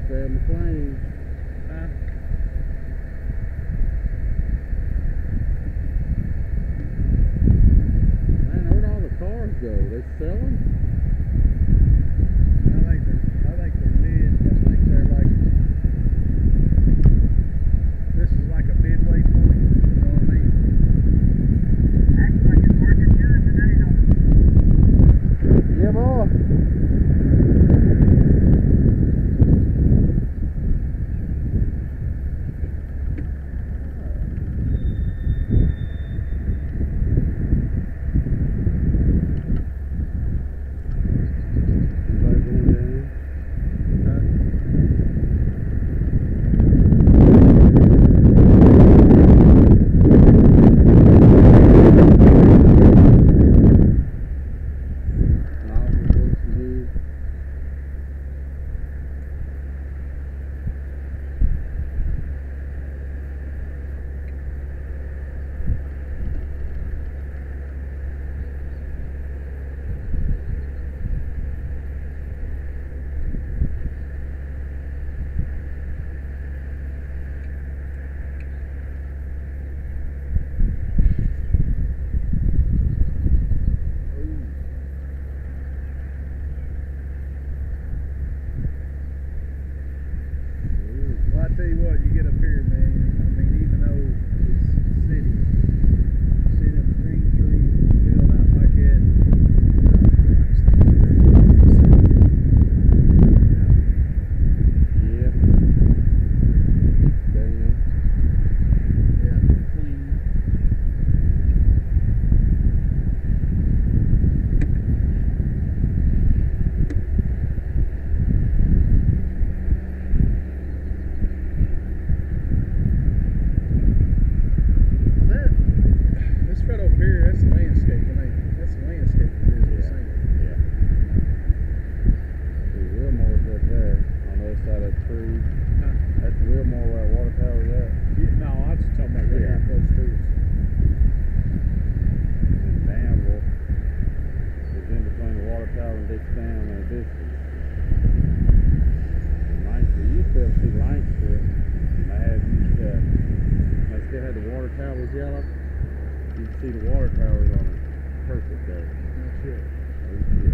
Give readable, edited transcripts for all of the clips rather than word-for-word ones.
there, McLean. Man, where'd all the cars go? They selling? I think they're mid. I think they're like, this is like a midway point. You know what I mean? Acts like it's working good today, though. Yeah, boy. Well, I tell you what, you get up here, man. I mean, even though it's city, sit in the green trees and build out like that. Yeah. Damn. Yeah, clean. This right over here, that's the landscaping, ain't it? That's the landscaping business, ain't it? Yeah. See, Wilmore's right there on the other side of that tree. Huh? That's Wilmore where that water tower's at. Yeah, no, I'm just talking about right here close to us. And Danville is in between the water tower and Dick's Dam in a distance. And Lancaster, you used to be able to see Lancaster. They still had the water towers yellow. You can see the water towers on it. Perfect there. No shit. Oh shit.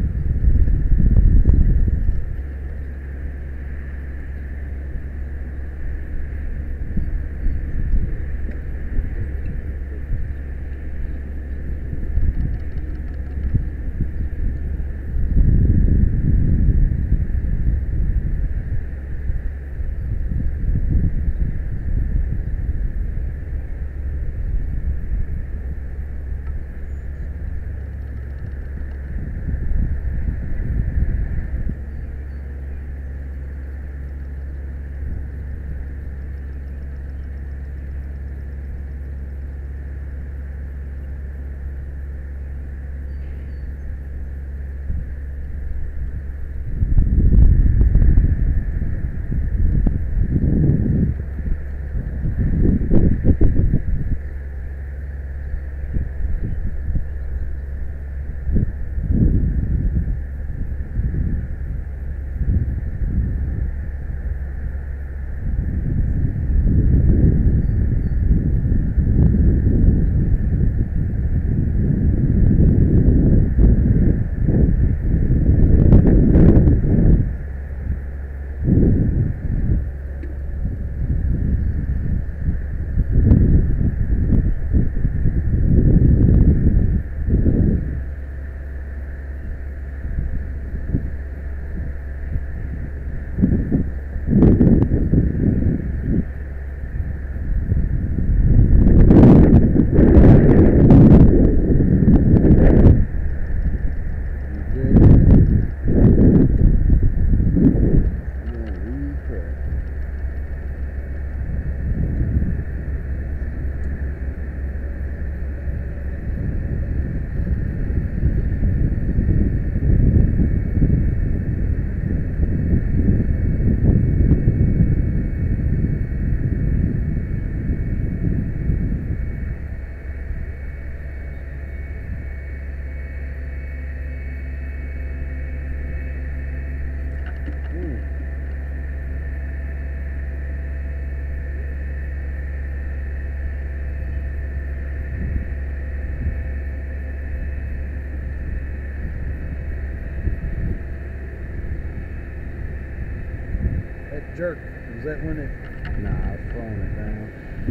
jerk? Was that when it? Nah, I was throwing it down.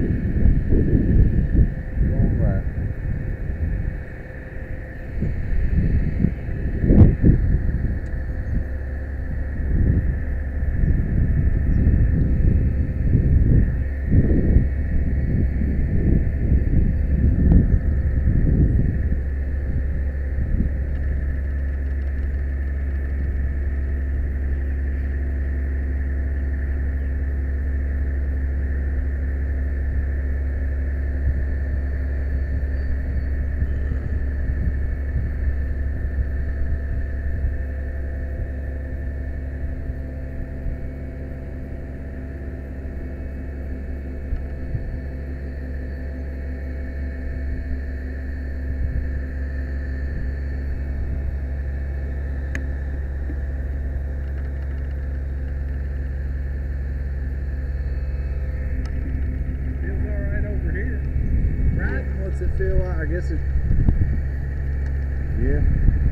Going right. Feels all right over here. Right? What's it feel like? I guess it. Yeah.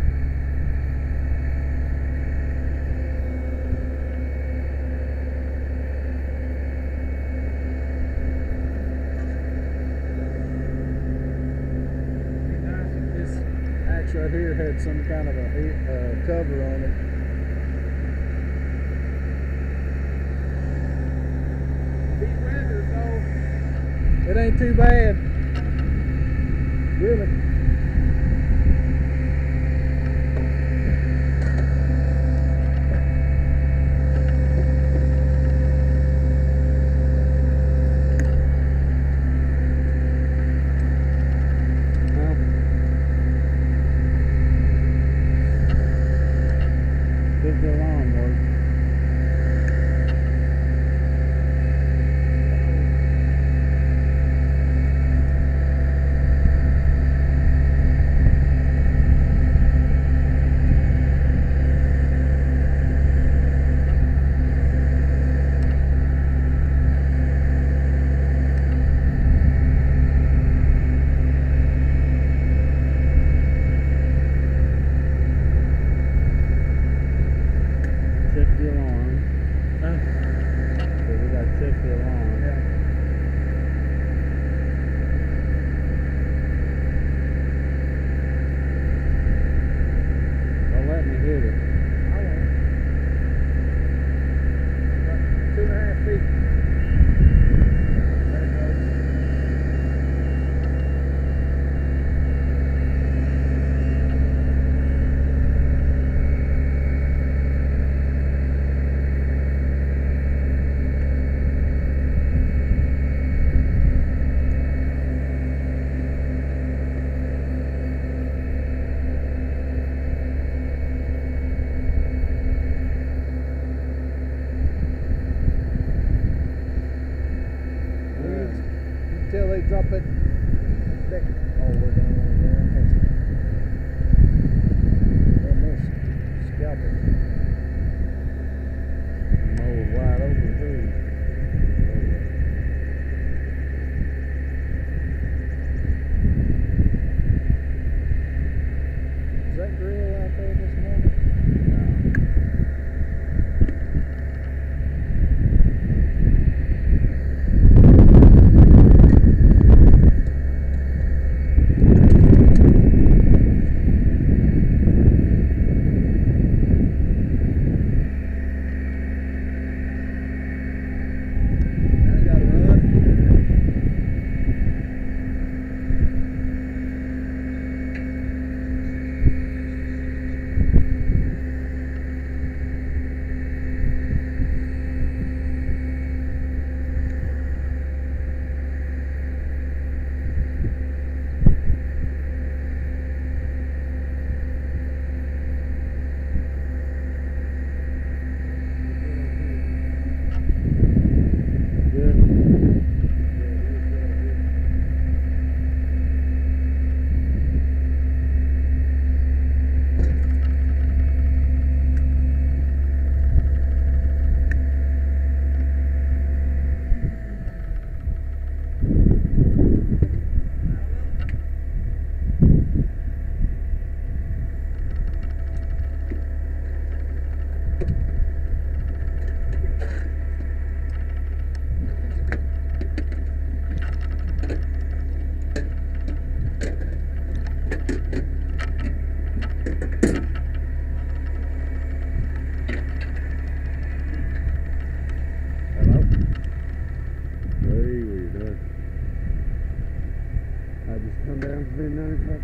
Be nice if this axe right here had some kind of a cover on it. Heat weather, though. It ain't too bad. Really. Huh? Did the alarm work? Check the alarm. So we gotta check the alarm. Yeah. Don't let me hit it. I won't. About 2.5 feet. There it goes. Until they drop it deck all the way down on the ground. And they're scalping. Mow it wide open too. Is that grill out there this morning?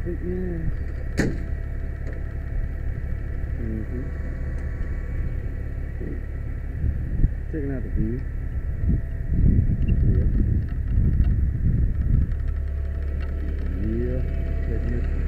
traffic, yeah. Checking out the view. Yeah. Yeah, checking it.